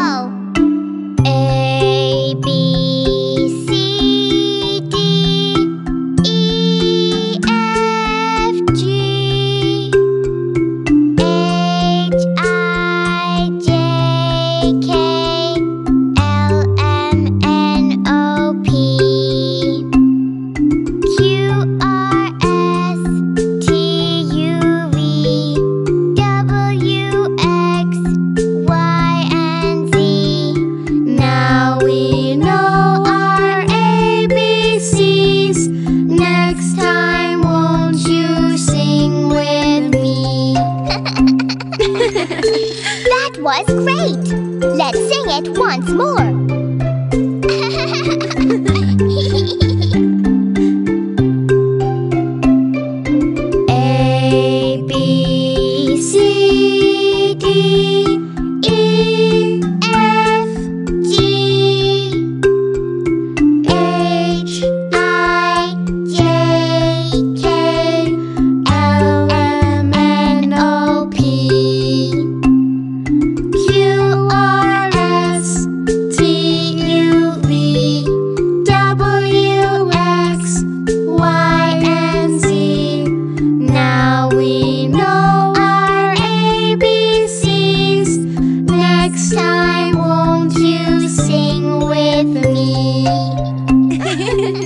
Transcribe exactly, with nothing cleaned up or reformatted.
A, B, C, D, E, F, G, H, I, J, K, L, M, N, O, P, Q, R, S, T, U, V, W, X, Y, and Z. Now we know our A B Cs. Next time, won't you sing with me? That was great! Let's sing it once more. A, B, C, D, E, F, G, H, I, J, K, L, M, N, O, P, Q, R, S, T, U, V, W, X, Y, and Z. Now we know our A B Cs. Next time, won't you sing with me?